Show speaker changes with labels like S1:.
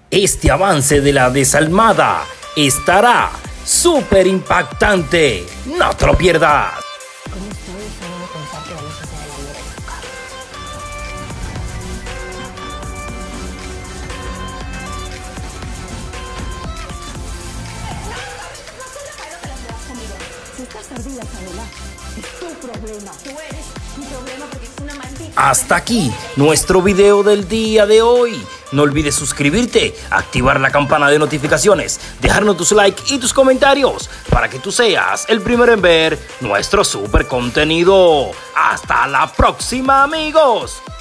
S1: Este avance de la desalmada estará súper impactante. No te lo pierdas.
S2: ¿Cómo estoy dejando de pensar que vamos a hacer el amor en tu cama? No sé Rafael, te las llevas conmigo. Si estás perdida, Isabela, es tu problema. Tú eres mi problema porque es una maldita.
S1: Hasta aquí nuestro video del día de hoy. No olvides suscribirte, activar la campana de notificaciones, dejarnos tus likes y tus comentarios para que tú seas el primero en ver nuestro super contenido. Hasta la próxima, amigos.